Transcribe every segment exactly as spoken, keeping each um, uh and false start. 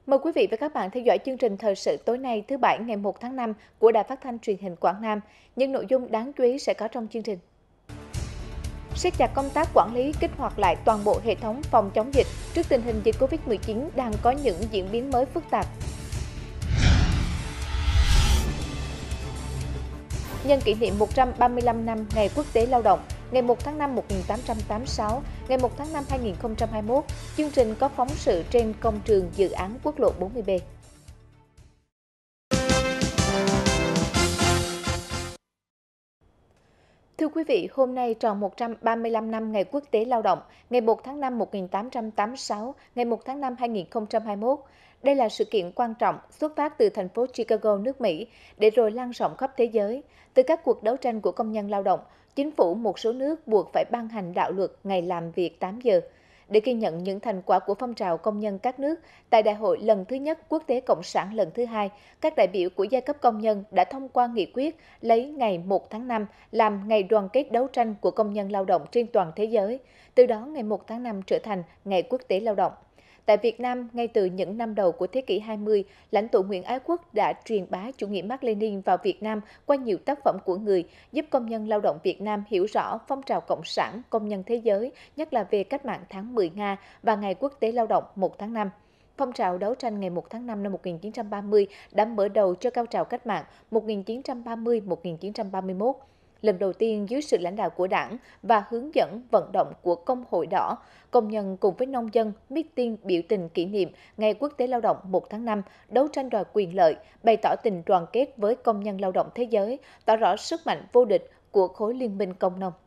Mời quý vị và các bạn theo dõi chương trình thời sự tối nay thứ Bảy ngày một tháng năm của Đài Phát thanh Truyền hình Quảng Nam. Những nội dung đáng chú ý sẽ có trong chương trình. Siết chặt công tác quản lý, kích hoạt lại toàn bộ hệ thống phòng chống dịch trước tình hình dịch Covid mười chín đang có những diễn biến mới phức tạp. Nhân kỷ niệm một trăm ba mươi lăm năm Ngày Quốc tế Lao động, ngày một tháng năm một nghìn tám trăm tám mươi sáu, ngày một tháng năm hai nghìn không trăm hai mươi mốt, chương trình có phóng sự trên công trường dự án quốc lộ bốn mươi B. Thưa quý vị, hôm nay tròn một trăm ba mươi lăm năm Ngày Quốc tế Lao động, ngày một tháng năm một nghìn tám trăm tám mươi sáu, ngày một tháng năm hai nghìn không trăm hai mươi mốt. Đây là sự kiện quan trọng xuất phát từ thành phố Chicago, nước Mỹ, để rồi lan rộng khắp thế giới. Từ các cuộc đấu tranh của công nhân lao động, chính phủ một số nước buộc phải ban hành đạo luật ngày làm việc tám giờ. Để ghi nhận những thành quả của phong trào công nhân các nước, tại Đại hội lần thứ nhất Quốc tế Cộng sản lần thứ hai, các đại biểu của giai cấp công nhân đã thông qua nghị quyết lấy ngày một tháng năm làm ngày đoàn kết đấu tranh của công nhân lao động trên toàn thế giới. Từ đó, ngày một tháng năm trở thành Ngày Quốc tế Lao động. Tại Việt Nam, ngay từ những năm đầu của thế kỷ hai mươi, lãnh tụ Nguyễn Ái Quốc đã truyền bá chủ nghĩa Mác Lênin vào Việt Nam qua nhiều tác phẩm của người, giúp công nhân lao động Việt Nam hiểu rõ phong trào cộng sản, công nhân thế giới, nhất là về cách mạng tháng mười Nga và Ngày Quốc tế Lao động một tháng năm. Phong trào đấu tranh ngày một tháng năm năm một nghìn chín trăm ba mươi đã mở đầu cho cao trào cách mạng một nghìn chín trăm ba mươi đến một nghìn chín trăm ba mươi mốt. Lần đầu tiên dưới sự lãnh đạo của Đảng và hướng dẫn vận động của Công hội Đỏ, công nhân cùng với nông dân meeting biểu tình kỷ niệm Ngày Quốc tế Lao động một tháng năm, đấu tranh đòi quyền lợi, bày tỏ tình đoàn kết với công nhân lao động thế giới, tỏ rõ sức mạnh vô địch của khối liên minh công nông.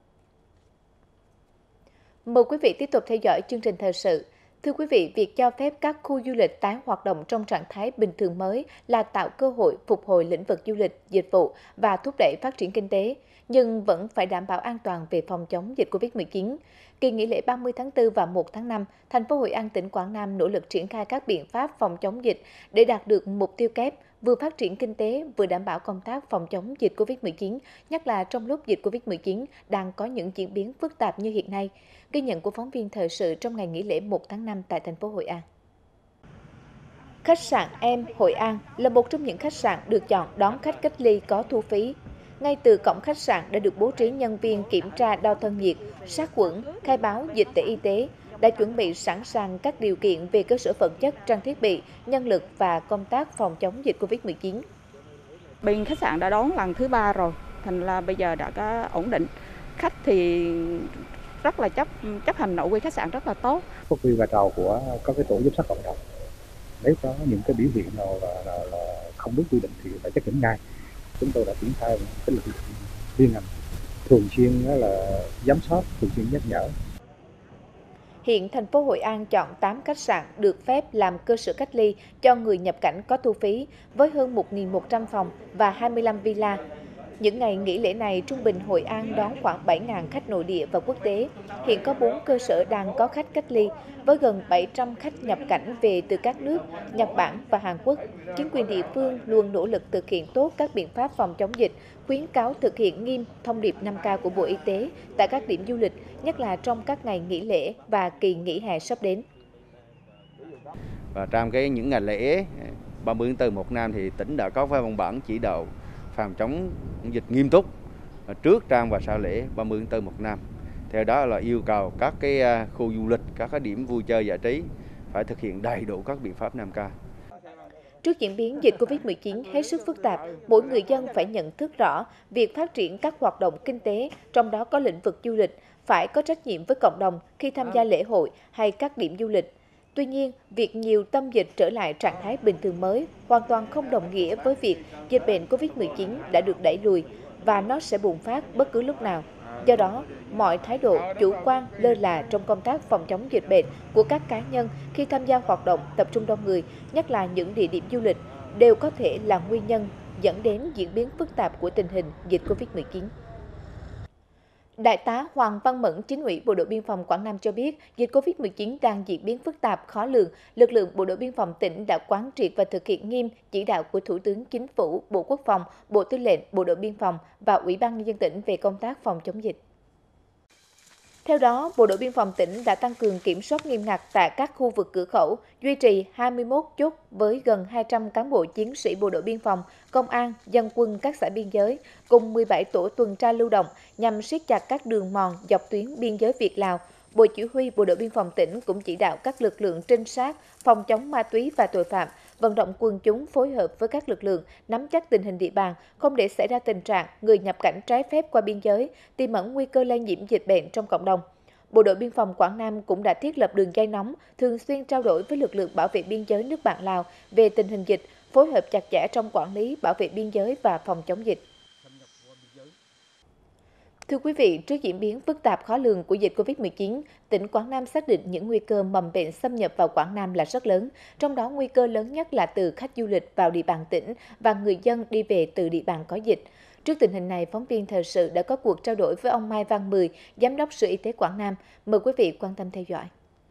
Mời quý vị tiếp tục theo dõi chương trình thời sự. Thưa quý vị, việc cho phép các khu du lịch tái hoạt động trong trạng thái bình thường mới là tạo cơ hội phục hồi lĩnh vực du lịch, dịch vụ và thúc đẩy phát triển kinh tế, nhưng vẫn phải đảm bảo an toàn về phòng chống dịch Covid mười chín. Kỳ nghỉ lễ ba mươi tháng tư và một tháng năm, thành phố Hội An, tỉnh Quảng Nam nỗ lực triển khai các biện pháp phòng chống dịch để đạt được mục tiêu kép vừa phát triển kinh tế vừa đảm bảo công tác phòng chống dịch Covid mười chín, nhất là trong lúc dịch Covid mười chín đang có những diễn biến phức tạp như hiện nay. Ghi nhận của phóng viên thời sự trong ngày nghỉ lễ một tháng năm tại thành phố Hội An. Khách sạn Em Hội An là một trong những khách sạn được chọn đón khách cách ly có thu phí. Ngay từ cổng khách sạn đã được bố trí nhân viên kiểm tra đo thân nhiệt, sát khuẩn, khai báo dịch tễ y tế, đã chuẩn bị sẵn sàng các điều kiện về cơ sở vật chất, trang thiết bị, nhân lực và công tác phòng chống dịch Covid mười chín. Bên khách sạn đã đón lần thứ ba rồi, thành là bây giờ đã có ổn định. Khách thì rất là chấp chấp hành nội quy khách sạn rất là tốt. Phát huy vai trò của các cái tổ giám sát cộng đồng. Nếu có những cái biểu hiện nào là, là, là không đúng quy định thì phải chấp hành ngay. Chúng tôi đã triển khai cái lực lượng liên ngành thường xuyên là giám sát, thường xuyên nhắc nhở. Hiện thành phố Hội An chọn tám khách sạn được phép làm cơ sở cách ly cho người nhập cảnh có thu phí với hơn một nghìn một trăm phòng và hai mươi lăm villa. Những ngày nghỉ lễ này, trung bình Hội An đón khoảng bảy nghìn khách nội địa và quốc tế. Hiện có bốn cơ sở đang có khách cách ly, với gần bảy trăm khách nhập cảnh về từ các nước Nhật Bản và Hàn Quốc. Chính quyền địa phương luôn nỗ lực thực hiện tốt các biện pháp phòng chống dịch, khuyến cáo thực hiện nghiêm thông điệp năm K của Bộ Y tế tại các điểm du lịch, nhất là trong các ngày nghỉ lễ và kỳ nghỉ hè sắp đến. Và trong cái những ngày lễ ba mươi tháng tư một năm thì tỉnh đã có văn bản chỉ đạo phòng chống dịch nghiêm túc trước, trong và sau lễ ba mươi tháng tư một năm. Theo đó là yêu cầu các cái khu du lịch, các cái điểm vui chơi giải trí phải thực hiện đầy đủ các biện pháp năm K. Trước diễn biến dịch Covid mười chín hết sức phức tạp, mỗi người dân phải nhận thức rõ việc phát triển các hoạt động kinh tế, trong đó có lĩnh vực du lịch, phải có trách nhiệm với cộng đồng khi tham gia lễ hội hay các điểm du lịch. Tuy nhiên, việc nhiều tâm dịch trở lại trạng thái bình thường mới hoàn toàn không đồng nghĩa với việc dịch bệnh Covid mười chín đã được đẩy lùi và nó sẽ bùng phát bất cứ lúc nào. Do đó, mọi thái độ chủ quan, lơ là trong công tác phòng chống dịch bệnh của các cá nhân khi tham gia hoạt động tập trung đông người, nhất là những địa điểm du lịch, đều có thể là nguyên nhân dẫn đến diễn biến phức tạp của tình hình dịch Covid mười chín. Đại tá Hoàng Văn Mẫn, Chính ủy Bộ đội Biên phòng Quảng Nam cho biết, dịch Covid mười chín đang diễn biến phức tạp, khó lường. Lực lượng Bộ đội Biên phòng tỉnh đã quán triệt và thực hiện nghiêm chỉ đạo của Thủ tướng Chính phủ, Bộ Quốc phòng, Bộ Tư lệnh Bộ đội Biên phòng và Ủy ban Nhân dân tỉnh về công tác phòng chống dịch. Theo đó, Bộ đội Biên phòng tỉnh đã tăng cường kiểm soát nghiêm ngặt tại các khu vực cửa khẩu, duy trì hai mươi mốt chốt với gần hai trăm cán bộ chiến sĩ Bộ đội Biên phòng, Công an, Dân quân các xã biên giới, cùng mười bảy tổ tuần tra lưu động nhằm siết chặt các đường mòn dọc tuyến biên giới Việt-Lào. Bộ Chỉ huy Bộ đội Biên phòng tỉnh cũng chỉ đạo các lực lượng trinh sát, phòng chống ma túy và tội phạm, vận động quần chúng phối hợp với các lực lượng nắm chắc tình hình địa bàn, không để xảy ra tình trạng người nhập cảnh trái phép qua biên giới, tiềm ẩn nguy cơ lây nhiễm dịch bệnh trong cộng đồng. Bộ đội Biên phòng Quảng Nam cũng đã thiết lập đường dây nóng, thường xuyên trao đổi với lực lượng bảo vệ biên giới nước bạn Lào về tình hình dịch, phối hợp chặt chẽ trong quản lý, bảo vệ biên giới và phòng chống dịch. Thưa quý vị, trước diễn biến phức tạp khó lường của dịch Covid mười chín, tỉnh Quảng Nam xác định những nguy cơ mầm bệnh xâm nhập vào Quảng Nam là rất lớn, trong đó nguy cơ lớn nhất là từ khách du lịch vào địa bàn tỉnh và người dân đi về từ địa bàn có dịch. Trước tình hình này, phóng viên thời sự đã có cuộc trao đổi với ông Mai Văn Mười, Giám đốc Sở Y tế Quảng Nam. Mời quý vị quan tâm theo dõi.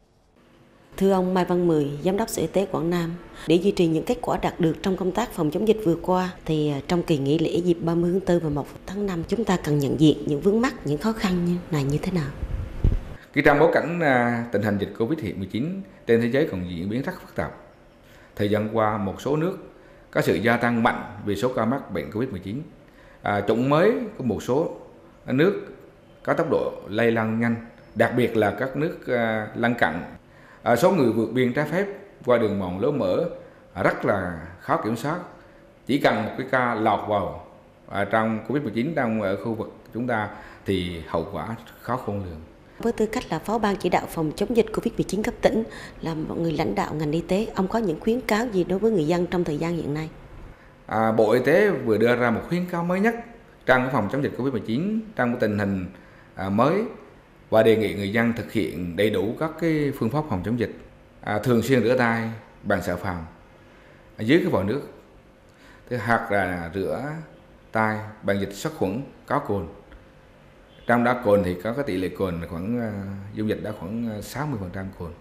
Thưa ông Mai Văn Mười, Giám đốc Sở Y tế Quảng Nam, để duy trì những kết quả đạt được trong công tác phòng chống dịch vừa qua, thì trong kỳ nghỉ lễ dịp ba mươi tháng tư và một tháng năm, chúng ta cần nhận diện những vướng mắc, những khó khăn như này như thế nào? Khi trong bối cảnh tình hình dịch Covid mười chín trên thế giới còn diễn biến rất phức tạp, thời gian qua một số nước có sự gia tăng mạnh về số ca mắc bệnh Covid mười chín. À, chủng mới của một số nước có tốc độ lây lan nhanh, đặc biệt là các nước à, lân cận. À, số người vượt biên trái phép qua đường mòn lối mở à, rất là khó kiểm soát. Chỉ cần một cái ca lọt vào à, trong Covid mười chín đang ở khu vực chúng ta thì hậu quả khó khôn lường. Với tư cách là Phó Ban Chỉ đạo phòng chống dịch Covid mười chín cấp tỉnh, là một người lãnh đạo ngành y tế, ông có những khuyến cáo gì đối với người dân trong thời gian hiện nay? À, Bộ Y tế vừa đưa ra một khuyến cáo mới nhất trong cái phòng chống dịch Covid mười chín trong cái tình hình à, mới và đề nghị người dân thực hiện đầy đủ các cái phương pháp phòng chống dịch, à, thường xuyên rửa tay bằng xà phòng dưới cái vòi nước, thứ hoặc là rửa tay bằng dịch sát khuẩn có cồn. Trong đó cồn thì có cái tỷ lệ cồn khoảng uh, dung dịch đã khoảng sáu mươi phần trăm cồn.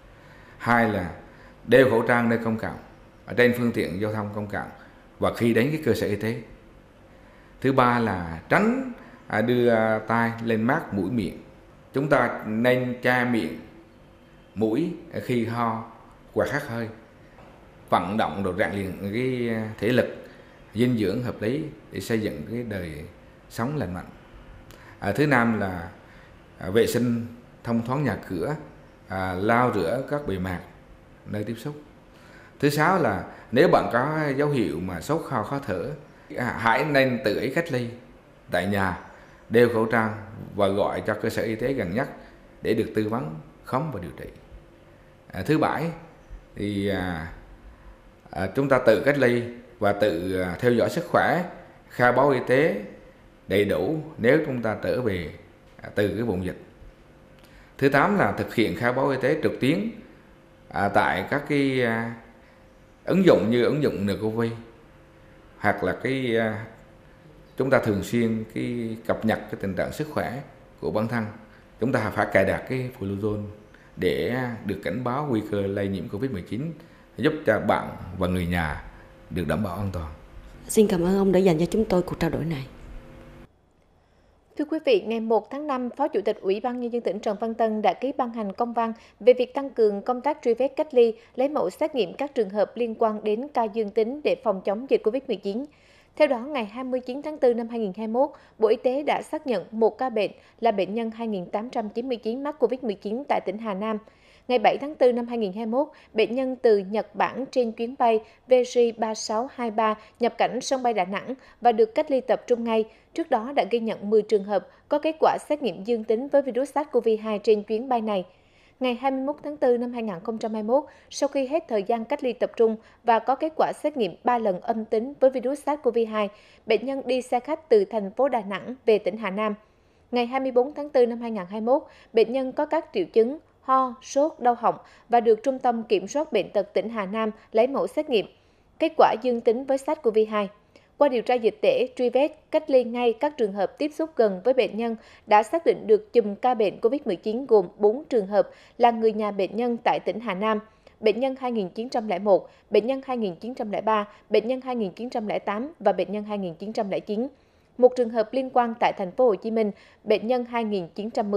Hai là đeo khẩu trang nơi công cộng, ở trên phương tiện giao thông công cộng và khi đến cái cơ sở y tế. Thứ ba là tránh à, đưa tay lên mát mũi miệng. Chúng ta nên che miệng mũi khi ho hoặc hắt hơi, vận động rồi rèn luyện cái thể lực, dinh dưỡng hợp lý để xây dựng cái đời sống lành mạnh. À, thứ năm là à, vệ sinh thông thoáng nhà cửa, à, lau rửa các bề mặt nơi tiếp xúc. Thứ sáu là nếu bạn có dấu hiệu mà sốt ho khó thở, à, hãy nên tự ý cách ly tại nhà, đeo khẩu trang và gọi cho cơ sở y tế gần nhất để được tư vấn, khám và điều trị. À, thứ bảy thì à, à, chúng ta tự cách ly và tự à, theo dõi sức khỏe, khai báo y tế đầy đủ nếu chúng ta trở về à, từ cái vùng dịch. Thứ tám là thực hiện khai báo y tế trực tuyến à, tại các cái à, ứng dụng như ứng dụng en cô vê, hoặc là cái à, chúng ta thường xuyên cái cập nhật cái tình trạng sức khỏe của bản thân. Chúng ta phải cài đặt cái Bluezone để được cảnh báo nguy cơ lây nhiễm Covid mười chín, giúp cho bạn và người nhà được đảm bảo an toàn. Xin cảm ơn ông đã dành cho chúng tôi cuộc trao đổi này. Thưa quý vị, ngày một tháng năm, Phó Chủ tịch Ủy ban Nhân dân tỉnh Trần Văn Tân đã ký ban hành công văn về việc tăng cường công tác truy vết cách ly, lấy mẫu xét nghiệm các trường hợp liên quan đến ca dương tính để phòng chống dịch Covid mười chín. Theo đó, ngày hai mươi chín tháng tư năm hai nghìn không trăm hai mươi mốt, Bộ Y tế đã xác nhận một ca bệnh là bệnh nhân hai nghìn tám trăm chín mươi chín mắc Covid mười chín tại tỉnh Hà Nam. Ngày bảy tháng tư năm hai nghìn không trăm hai mươi mốt, bệnh nhân từ Nhật Bản trên chuyến bay V J ba sáu hai ba nhập cảnh sân bay Đà Nẵng và được cách ly tập trung ngay. Trước đó đã ghi nhận mười trường hợp có kết quả xét nghiệm dương tính với virus SARS-xê o vê hai trên chuyến bay này. Ngày hai mươi mốt tháng tư năm hai nghìn không trăm hai mươi mốt, sau khi hết thời gian cách ly tập trung và có kết quả xét nghiệm ba lần âm tính với virus SARS-xê o vê hai, bệnh nhân đi xe khách từ thành phố Đà Nẵng về tỉnh Hà Nam. Ngày hai mươi tư tháng tư năm hai nghìn không trăm hai mươi mốt, bệnh nhân có các triệu chứng ho, sốt, đau họng và được Trung tâm Kiểm soát Bệnh tật tỉnh Hà Nam lấy mẫu xét nghiệm. Kết quả dương tính với SARS-xê o vê hai. Qua điều tra dịch tễ, truy vết, cách ly ngay các trường hợp tiếp xúc gần với bệnh nhân đã xác định được chùm ca bệnh Covid mười chín gồm bốn trường hợp là người nhà bệnh nhân tại tỉnh Hà Nam, bệnh nhân hai nghìn chín trăm lẻ một, bệnh nhân hai nghìn chín trăm lẻ ba, bệnh nhân hai nghìn chín trăm lẻ tám và bệnh nhân hai nghìn chín trăm lẻ chín. Một trường hợp liên quan tại thành phố Hồ Chí Minh, bệnh nhân hai nghìn chín trăm mười.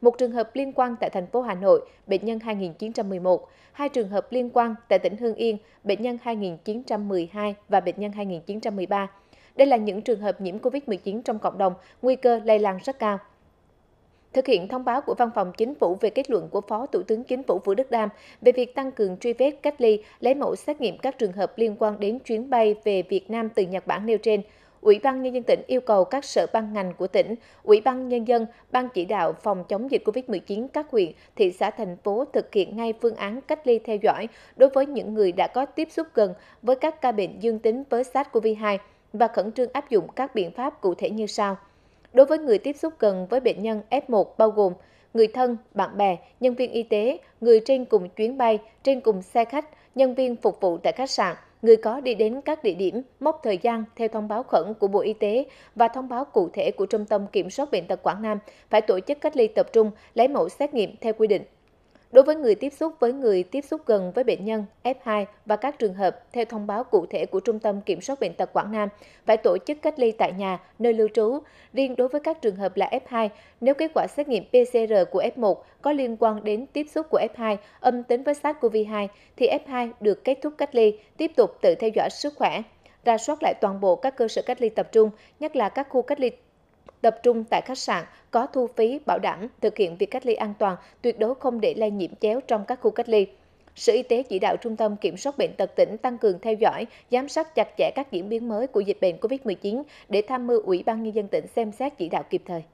một trường hợp liên quan tại thành phố Hà Nội, bệnh nhân hai nghìn chín trăm mười một, hai trường hợp liên quan tại tỉnh Hưng Yên, bệnh nhân hai nghìn chín trăm mười hai và bệnh nhân hai nghìn chín trăm mười ba. Đây là những trường hợp nhiễm Covid mười chín trong cộng đồng, nguy cơ lây lan rất cao. Thực hiện thông báo của Văn phòng Chính phủ về kết luận của Phó Thủ tướng Chính phủ Vũ Đức Đam về việc tăng cường truy vết, cách ly, lấy mẫu xét nghiệm các trường hợp liên quan đến chuyến bay về Việt Nam từ Nhật Bản nêu trên, Ủy ban Nhân dân tỉnh yêu cầu các sở ban ngành của tỉnh, Ủy ban Nhân dân, Ban chỉ đạo phòng chống dịch Covid mười chín các huyện, thị xã, thành phố thực hiện ngay phương án cách ly theo dõi đối với những người đã có tiếp xúc gần với các ca bệnh dương tính với SARS-xê o vê hai và khẩn trương áp dụng các biện pháp cụ thể như sau. Đối với người tiếp xúc gần với bệnh nhân F một bao gồm người thân, bạn bè, nhân viên y tế, người trên cùng chuyến bay, trên cùng xe khách, nhân viên phục vụ tại khách sạn, người có đi đến các địa điểm, mốc thời gian theo thông báo khẩn của Bộ Y tế và thông báo cụ thể của Trung tâm Kiểm soát Bệnh tật Quảng Nam phải tổ chức cách ly tập trung, lấy mẫu xét nghiệm theo quy định. Đối với người tiếp xúc với người tiếp xúc gần với bệnh nhân F hai và các trường hợp theo thông báo cụ thể của Trung tâm Kiểm soát Bệnh tật Quảng Nam phải tổ chức cách ly tại nhà, nơi lưu trú. Riêng đối với các trường hợp là F hai, nếu kết quả xét nghiệm pê xê rờ của F một có liên quan đến tiếp xúc của F hai âm tính với SARS-xê o vê hai thì F hai được kết thúc cách ly, tiếp tục tự theo dõi sức khỏe. Rà soát lại toàn bộ các cơ sở cách ly tập trung, nhất là các khu cách ly tập trung tại khách sạn có thu phí, bảo đảm thực hiện việc cách ly an toàn, tuyệt đối không để lây nhiễm chéo trong các khu cách ly. Sở Y tế chỉ đạo Trung tâm Kiểm soát Bệnh tật tỉnh tăng cường theo dõi, giám sát chặt chẽ các diễn biến mới của dịch bệnh Covid mười chín để tham mưu Ủy ban Nhân dân tỉnh xem xét chỉ đạo kịp thời.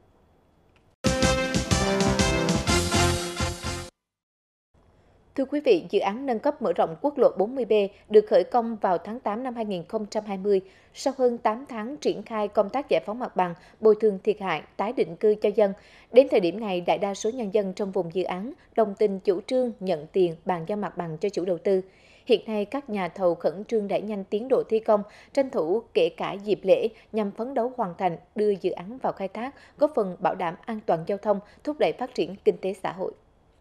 Thưa quý vị, dự án nâng cấp mở rộng quốc lộ bốn mươi B được khởi công vào tháng tám năm hai nghìn không trăm hai mươi. Sau hơn tám tháng triển khai công tác giải phóng mặt bằng, bồi thường thiệt hại, tái định cư cho dân, đến thời điểm này, đại đa số nhân dân trong vùng dự án đồng tình chủ trương nhận tiền bàn giao mặt bằng cho chủ đầu tư. Hiện nay, các nhà thầu khẩn trương đẩy nhanh tiến độ thi công, tranh thủ kể cả dịp lễ nhằm phấn đấu hoàn thành, đưa dự án vào khai thác, góp phần bảo đảm an toàn giao thông, thúc đẩy phát triển kinh tế xã hội.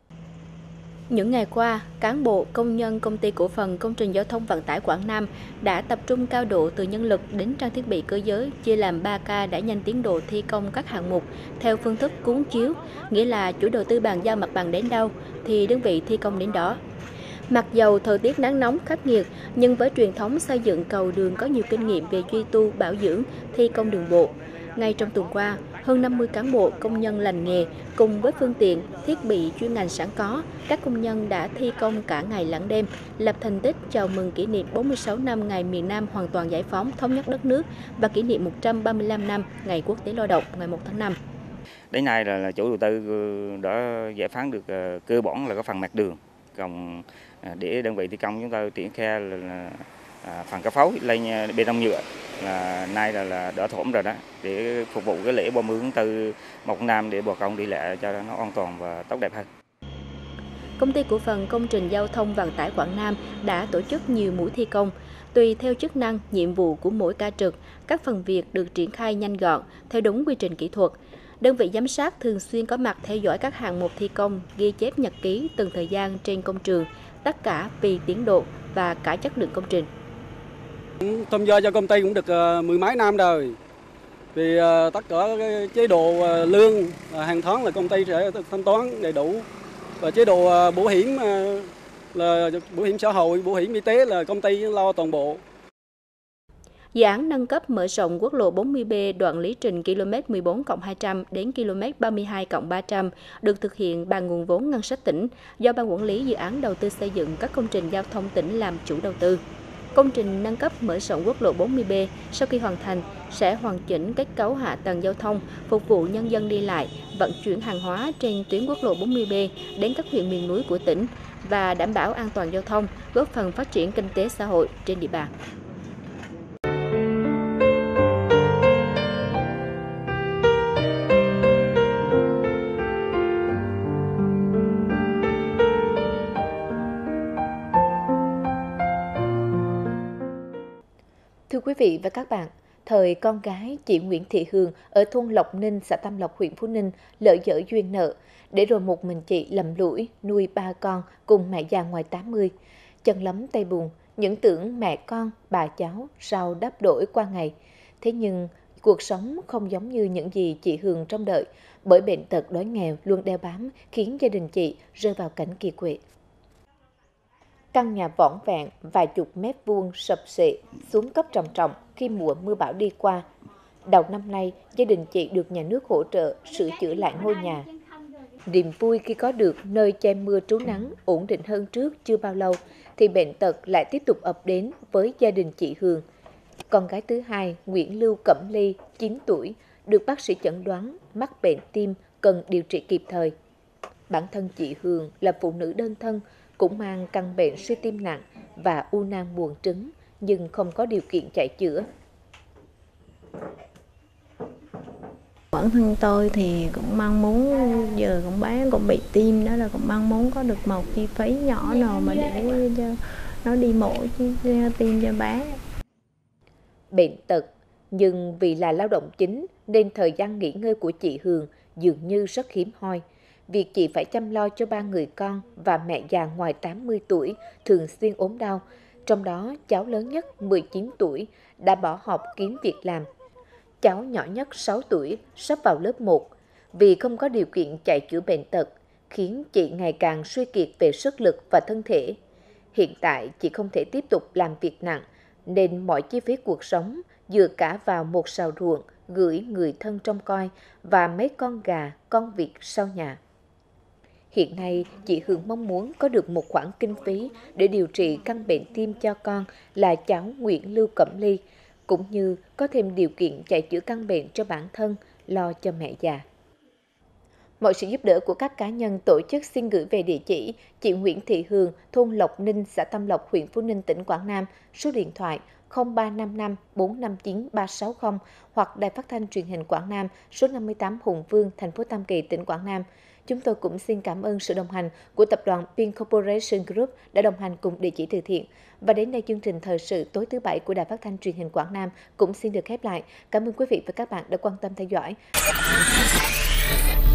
Những ngày qua, cán bộ, công nhân Công ty Cổ phần Công trình Giao thông Vận tải Quảng Nam đã tập trung cao độ từ nhân lực đến trang thiết bị cơ giới, chia làm ba ca đẩy nhanh tiến độ thi công các hạng mục theo phương thức cuốn chiếu, nghĩa là chủ đầu tư bàn giao mặt bằng đến đâu thì đơn vị thi công đến đó. Mặc dầu thời tiết nắng nóng khắc nghiệt, nhưng với truyền thống xây dựng cầu đường có nhiều kinh nghiệm về duy tu, bảo dưỡng, thi công đường bộ, ngay trong tuần qua, hơn năm mươi cán bộ công nhân lành nghề cùng với phương tiện, thiết bị chuyên ngành sẵn có, các công nhân đã thi công cả ngày lẫn đêm, lập thành tích chào mừng kỷ niệm bốn mươi sáu năm ngày miền Nam hoàn toàn giải phóng thống nhất đất nước và kỷ niệm một trăm ba mươi lăm năm ngày Quốc tế Lao động ngày một tháng năm. Đến nay là, là chủ đầu tư đã giải phóng được uh, cơ bản là cái phần mặt đường, còn uh, để đơn vị thi công chúng ta triển khai là, là uh, phần cấp phối lên bê tông nhựa. Là nay là, là đỡ thổm rồi đó, để phục vụ cái lễ ba mươi tháng tư một tháng năm để bà con đi lại cho nó an toàn và tốt đẹp hơn. Công ty Cổ phần Công trình Giao thông Vận tải Quảng Nam đã tổ chức nhiều mũi thi công. Tùy theo chức năng, nhiệm vụ của mỗi ca trực, các phần việc được triển khai nhanh gọn, theo đúng quy trình kỹ thuật. Đơn vị giám sát thường xuyên có mặt theo dõi các hạng mục thi công, ghi chép nhật ký từng thời gian trên công trường, tất cả vì tiến độ và cả chất lượng công trình. Tham gia cho công ty cũng được mười mấy năm rồi. Vì tất cả chế độ lương hàng tháng là công ty sẽ thanh toán đầy đủ. Và chế độ bảo hiểm là bảo hiểm xã hội, bảo hiểm y tế là công ty lo toàn bộ. Dự án nâng cấp mở rộng quốc lộ bốn mươi B đoạn lý trình km mười bốn cộng hai trăm đến km ba mươi hai cộng ba trăm được thực hiện bằng nguồn vốn ngân sách tỉnh do Ban Quản lý Dự án Đầu tư xây dựng các công trình giao thông tỉnh làm chủ đầu tư. Công trình nâng cấp mở rộng quốc lộ bốn mươi B sau khi hoàn thành sẽ hoàn chỉnh kết cấu hạ tầng giao thông, phục vụ nhân dân đi lại, vận chuyển hàng hóa trên tuyến quốc lộ bốn mươi B đến các huyện miền núi của tỉnh và đảm bảo an toàn giao thông, góp phần phát triển kinh tế xã hội trên địa bàn. Thưa quý vị và các bạn, thời con gái chị Nguyễn Thị Hường ở thôn Lộc Ninh, xã Tam Lộc, huyện Phú Ninh lợi dở duyên nợ, để rồi một mình chị lầm lũi nuôi ba con cùng mẹ già ngoài tám mươi. Chân lấm tay bùn, những tưởng mẹ con, bà cháu sao đắp đổi qua ngày. Thế nhưng Cuộc sống không giống như những gì chị Hường trông đợi, bởi bệnh tật đói nghèo luôn đeo bám khiến gia đình chị rơi vào cảnh kiệt quệ. Căn nhà võng vẹn vài chục mét vuông sập xệ, xuống cấp trầm trọng khi mùa mưa bão đi qua. Đầu năm nay, gia đình chị được nhà nước hỗ trợ sửa chữa lại ngôi nhà. Niềm vui khi có được nơi che mưa trú nắng ổn định hơn trước chưa bao lâu, thì bệnh tật lại tiếp tục ập đến với gia đình chị Hường. Con gái thứ hai, Nguyễn Lưu Cẩm Ly, chín tuổi, được bác sĩ chẩn đoán mắc bệnh tim cần điều trị kịp thời. Bản thân chị Hường là phụ nữ đơn thân, cũng mang căn bệnh suy tim nặng và u nang buồng trứng, nhưng không có điều kiện chạy chữa. Bản thân tôi thì cũng mong muốn, giờ con bé cũng bị tim đó, là cũng mong muốn có được một chi phí nhỏ nào mà để cho nó đi mổ tim cho bé. Bệnh tật, nhưng vì là lao động chính nên thời gian nghỉ ngơi của chị Hường dường như rất hiếm hoi. Việc chị phải chăm lo cho ba người con và mẹ già ngoài tám mươi tuổi thường xuyên ốm đau, trong đó cháu lớn nhất mười chín tuổi đã bỏ học kiếm việc làm. Cháu nhỏ nhất sáu tuổi sắp vào lớp một, vì không có điều kiện chạy chữa bệnh tật, khiến chị ngày càng suy kiệt về sức lực và thân thể. Hiện tại chị không thể tiếp tục làm việc nặng, nên mọi chi phí cuộc sống dựa cả vào một sào ruộng gửi người thân trông coi và mấy con gà, con vịt sau nhà. Hiện nay, chị Hường mong muốn có được một khoản kinh phí để điều trị căn bệnh tim cho con là cháu Nguyễn Lưu Cẩm Ly, cũng như có thêm điều kiện chạy chữa căn bệnh cho bản thân, lo cho mẹ già. Mọi sự giúp đỡ của các cá nhân, tổ chức xin gửi về địa chỉ chị Nguyễn Thị Hường, thôn Lộc Ninh, xã Tam Lộc, huyện Phú Ninh, tỉnh Quảng Nam, số điện thoại không ba năm năm bốn năm chín ba sáu không hoặc Đài Phát thanh Truyền hình Quảng Nam, số năm mươi tám Hùng Vương, thành phố Tam Kỳ, tỉnh Quảng Nam. Chúng tôi cũng xin cảm ơn sự đồng hành của tập đoàn Pin Corporation Group đã đồng hành cùng địa chỉ từ thiện. Và đến đây chương trình thời sự tối thứ Bảy của Đài Phát thanh Truyền hình Quảng Nam cũng xin được khép lại. Cảm ơn quý vị và các bạn đã quan tâm theo dõi.